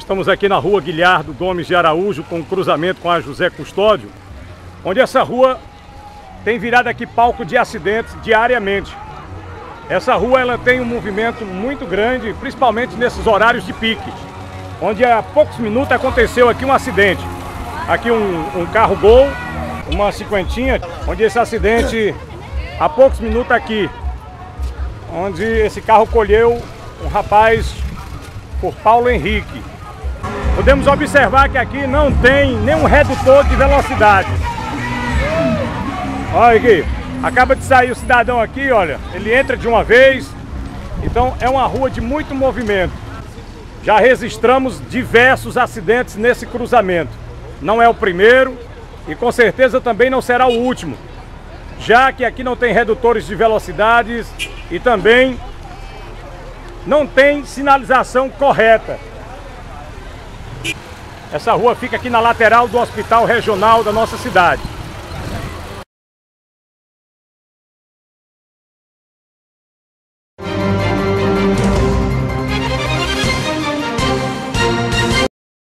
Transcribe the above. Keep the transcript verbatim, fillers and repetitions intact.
Estamos aqui na rua Guilherme Gomes de Araújo, com cruzamento com a José Custódio, onde essa rua tem virado aqui palco de acidentes diariamente. Essa rua ela tem um movimento muito grande, principalmente nesses horários de pique, onde há poucos minutos aconteceu aqui um acidente. Aqui um, um carro Gol, uma cinquentinha, onde esse acidente, há poucos minutos aqui, onde esse carro colheu um rapaz por Paulo Henrique. Podemos observar que aqui não tem nenhum redutor de velocidade. Olha aqui, acaba de sair o cidadão aqui, olha, ele entra de uma vez. Então é uma rua de muito movimento. Já registramos diversos acidentes nesse cruzamento. Não é o primeiro e com certeza também não será o último, já que aqui não tem redutores de velocidades e também não tem sinalização correta. Essa rua fica aqui na lateral do hospital regional da nossa cidade.